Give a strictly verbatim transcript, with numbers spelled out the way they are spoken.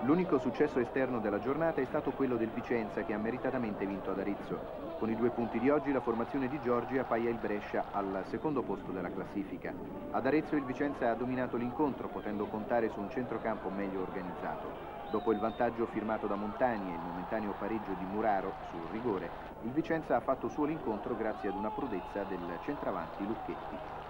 L'unico successo esterno della giornata è stato quello del Vicenza, che ha meritatamente vinto ad Arezzo. Con i due punti di oggi la formazione di Giorgi appaglia il Brescia al secondo posto della classifica. Ad Arezzo il Vicenza ha dominato l'incontro, potendo contare su un centrocampo meglio organizzato. Dopo il vantaggio firmato da Montani e il momentaneo pareggio di Muraro sul rigore, il Vicenza ha fatto suo l'incontro grazie ad una prodezza del centravanti Lucchetti.